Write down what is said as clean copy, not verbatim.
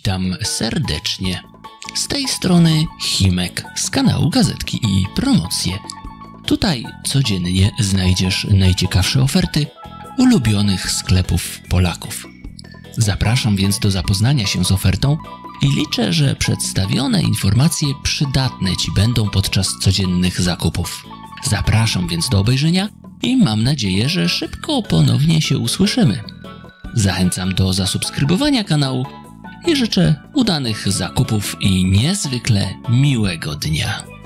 Witam serdecznie. Z tej strony Himek z kanału Gazetki i Promocje. Tutaj codziennie znajdziesz najciekawsze oferty ulubionych sklepów Polaków. Zapraszam więc do zapoznania się z ofertą i liczę, że przedstawione informacje przydatne Ci będą podczas codziennych zakupów. Zapraszam więc do obejrzenia i mam nadzieję, że szybko ponownie się usłyszymy. Zachęcam do zasubskrybowania kanału i życzę udanych zakupów i niezwykle miłego dnia.